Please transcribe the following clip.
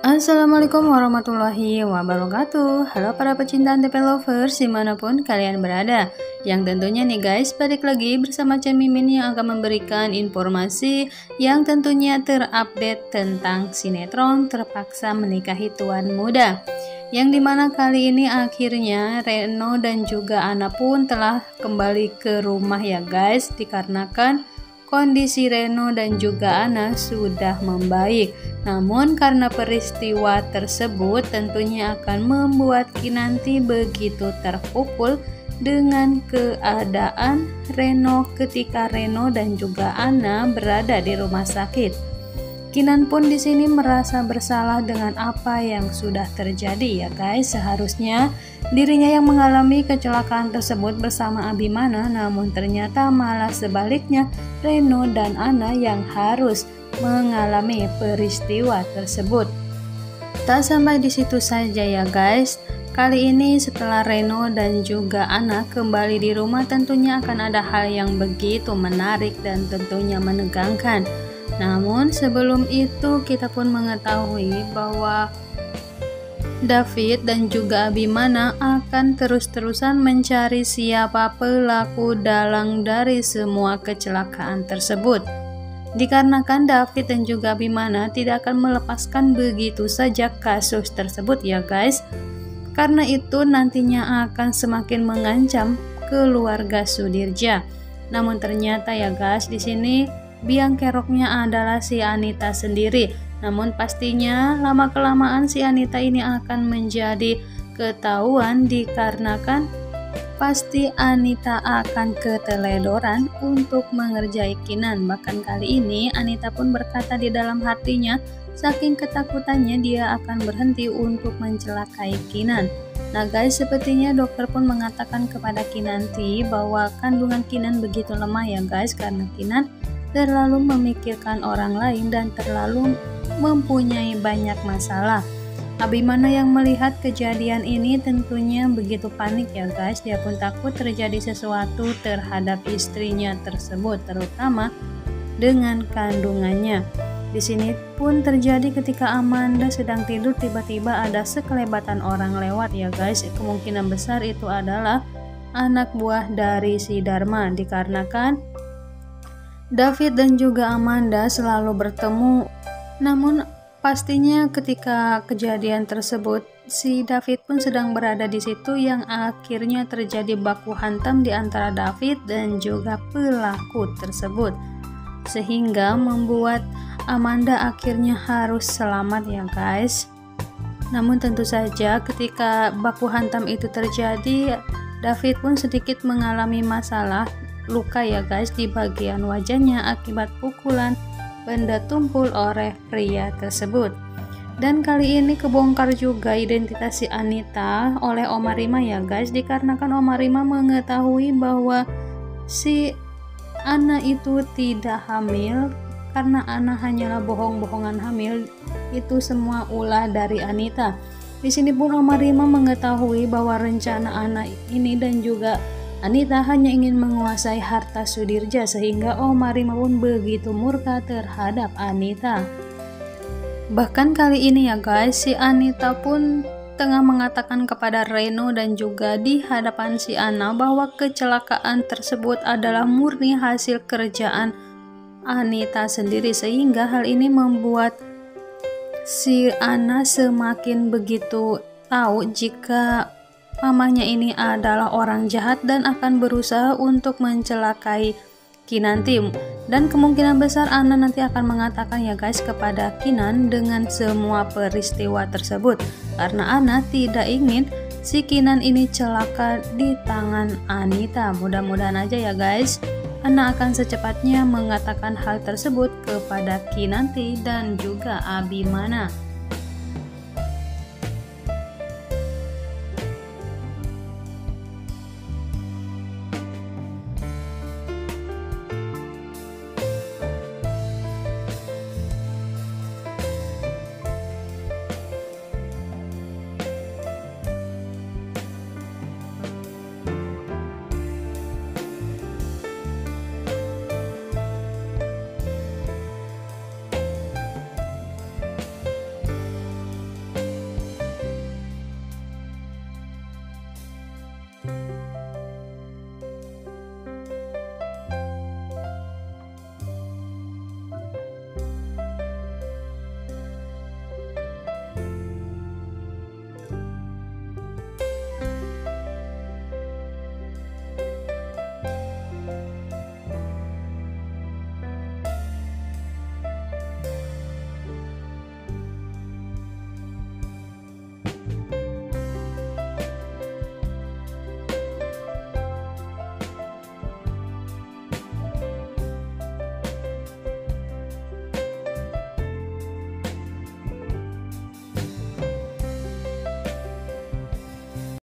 Assalamualaikum warahmatullahi wabarakatuh. Halo para pecinta TP lovers dimanapun kalian berada. Yang tentunya nih guys, balik lagi bersama Cen Mimin yang akan memberikan informasi yang tentunya terupdate tentang sinetron Terpaksa Menikahi Tuan Muda, yang dimana kali ini akhirnya Reno dan juga Ana pun telah kembali ke rumah ya guys, dikarenakan kondisi Reno dan juga Ana sudah membaik. Namun karena peristiwa tersebut tentunya akan membuat Kinanti begitu terpukul dengan keadaan Reno ketika Reno dan juga Ana berada di rumah sakit. Kinan pun di sini merasa bersalah dengan apa yang sudah terjadi ya guys. Seharusnya dirinya yang mengalami kecelakaan tersebut bersama Abimana, namun ternyata malah sebaliknya Reno dan Ana yang harus mengalami peristiwa tersebut. Tak sampai di situ saja ya guys. Kali ini setelah Reno dan juga Ana kembali di rumah, tentunya akan ada hal yang begitu menarik dan tentunya menegangkan. Namun sebelum itu kita pun mengetahui bahwa David dan juga Abimana akan terus-terusan mencari siapa pelaku dalang dari semua kecelakaan tersebut. Dikarenakan David dan juga Abimana tidak akan melepaskan begitu saja kasus tersebut ya guys. Karena itu nantinya akan semakin mengancam keluarga Sudirja. Namun ternyata ya guys, di sini biang keroknya adalah si Anita sendiri. Namun pastinya lama-kelamaan si Anita ini akan menjadi ketahuan, dikarenakan pasti Anita akan keteledoran untuk mengerjai Kinan. Bahkan kali ini Anita pun berkata di dalam hatinya, saking ketakutannya dia akan berhenti untuk mencelakai Kinan. Nah guys, sepertinya dokter pun mengatakan kepada Kinanti bahwa kandungan Kinan begitu lemah ya guys, karena Kinan terlalu memikirkan orang lain dan terlalu mempunyai banyak masalah. Abimana yang melihat kejadian ini tentunya begitu panik ya guys. Dia pun takut terjadi sesuatu terhadap istrinya tersebut, terutama dengan kandungannya. Di sini pun terjadi ketika Amanda sedang tidur, tiba-tiba ada sekelebatan orang lewat ya guys. Kemungkinan besar itu adalah anak buah dari si Dharma, dikarenakan David dan juga Amanda selalu bertemu. Namun pastinya ketika kejadian tersebut si David pun sedang berada di situ, yang akhirnya terjadi baku hantam di antara David dan juga pelaku tersebut, sehingga membuat Amanda akhirnya harus selamat ya guys. Namun tentu saja ketika baku hantam itu terjadi, David pun sedikit mengalami masalah luka ya guys di bagian wajahnya akibat pukulan benda tumpul oleh pria tersebut. Dan kali ini kebongkar juga identitas si Anita oleh Oma Rima ya guys, dikarenakan Oma Rima mengetahui bahwa si Ana itu tidak hamil, karena Ana hanyalah bohong-bohongan hamil. Itu semua ulah dari Anita. Di sini pun Oma Rima mengetahui bahwa rencana Ana ini dan juga Anita hanya ingin menguasai harta Sudirja, sehingga Oma Rima pun begitu murka terhadap Anita. Bahkan kali ini ya guys, si Anita pun tengah mengatakan kepada Reno dan juga di hadapan si Ana bahwa kecelakaan tersebut adalah murni hasil kerjaan Anita sendiri, sehingga hal ini membuat si Ana semakin begitu tahu jika mamanya ini adalah orang jahat dan akan berusaha untuk mencelakai Kinanti. Dan kemungkinan besar Ana nanti akan mengatakan ya guys kepada Kinan dengan semua peristiwa tersebut, karena Ana tidak ingin si Kinan ini celaka di tangan Anita. Mudah-mudahan aja ya guys, Ana akan secepatnya mengatakan hal tersebut kepada Kinanti dan juga Abimana.